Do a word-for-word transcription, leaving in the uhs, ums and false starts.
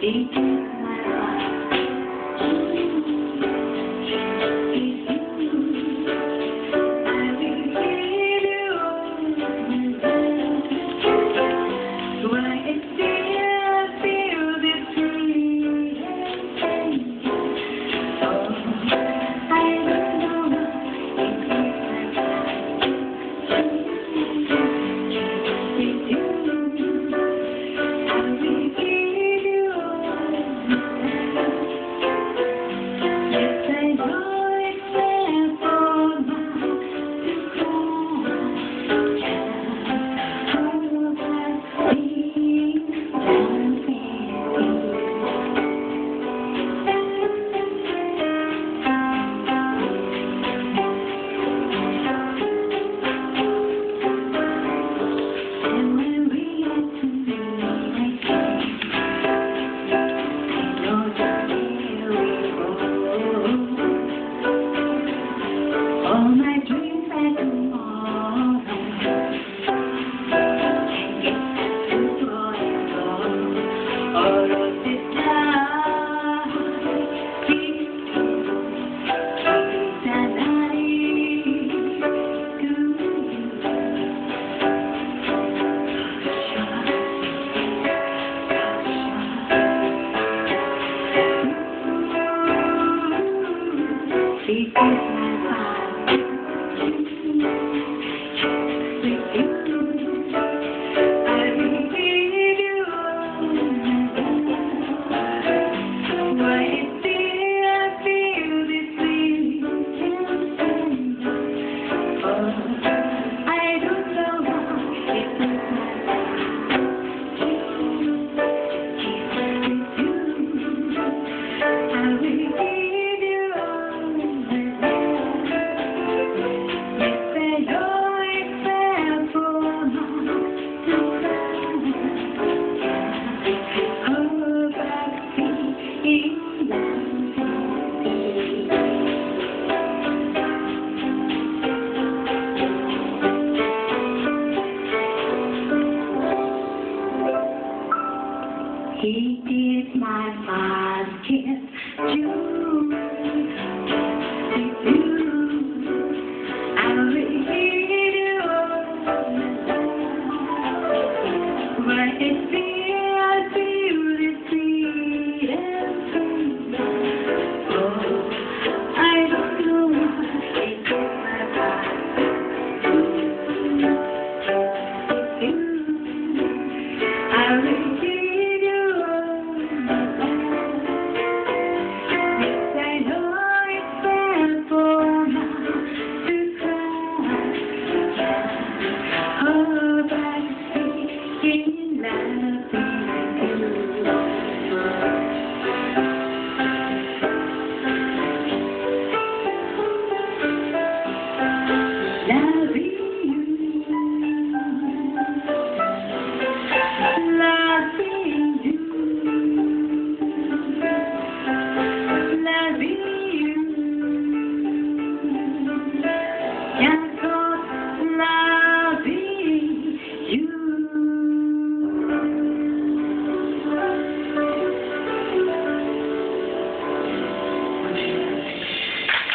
He took my heart. I will give you why I still feel this way. Oh, I don't know why it took my heart. With you, I will give you yes, I know it's there for my all my dreams are tomorrow. And it's too forever. All of this love keeps and I to you. This is my path. With you, I will give you why I still feel this feeling. Oh, I don't know why it took my life. With you, I will give you. He did my basket too. With you, I will give you all my love. Why I still feel